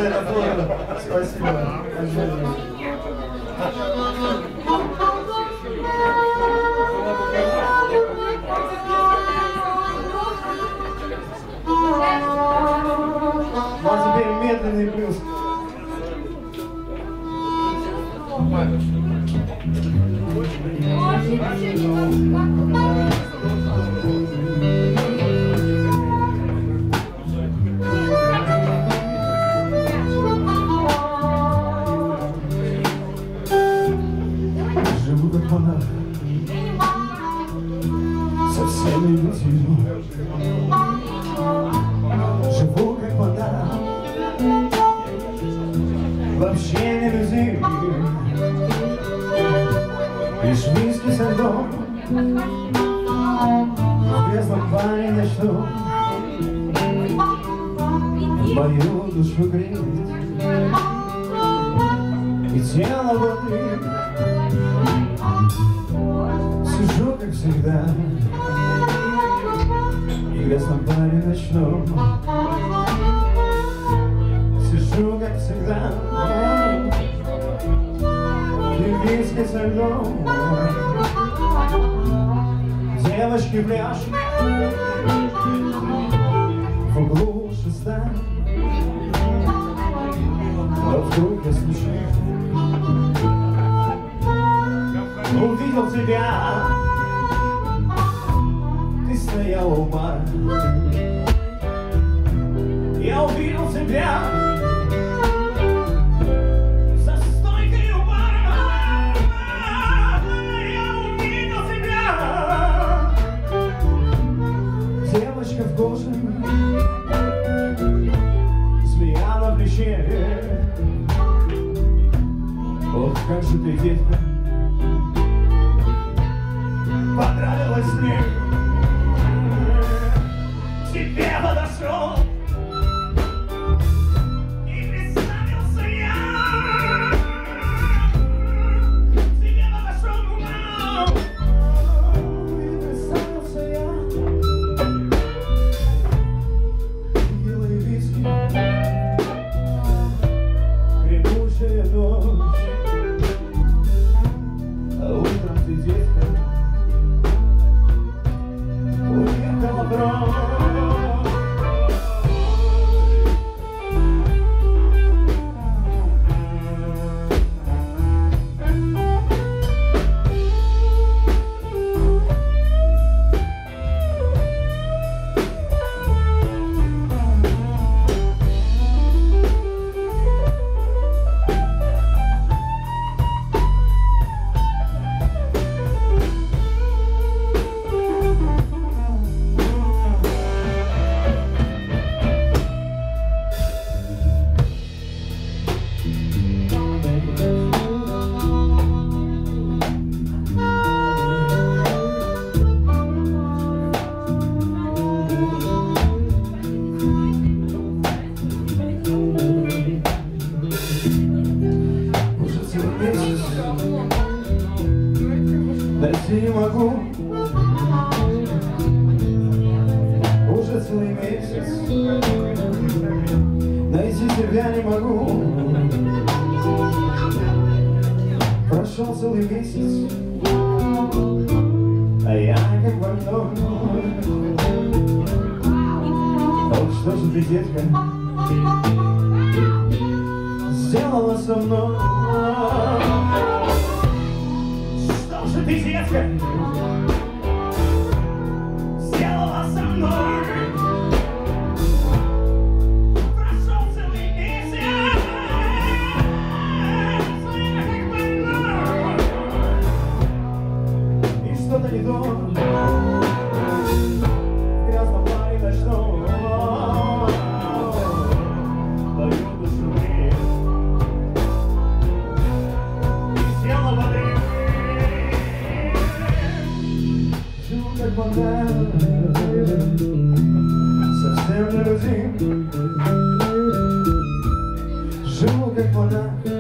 Спасибо. Ну а теперь медленный плюс. Живу как монах, со всеми людьми. Живу как монах, вообще не людей. Лишь виски со льдом, в грязном баре ночном мою душу греет и тело воды. Сижу, как всегда, в грязном баре ночном. Сижу, как всегда, и виски со льдом. Девочки пляшут в углу шеста, но вдруг я слышу, увидел тебя, ты стояла у бара. Я увидел тебя за стойкой у бара. Я увидел тебя, девочка в коже, змея на плече. Ох, как же ты, детка, понравилась мне. Тебе подошел и представился я. Тебе подошел и представился я. Белые виски, гремучая ночь, а утром ты, детка, уехала прочь. Найти не могу, уже целый месяц. Найти тебя не могу. Прошел целый месяц, а я как больной. Вот что же ты, детка, сделала со мной? Что же ты, детка, сделала со мной? Прошел целый месяц, я как больной. И что-то не то в грязном баре ночном. Мою душу греет и тело воды. Как монах, совсем не людей. Живу как монах,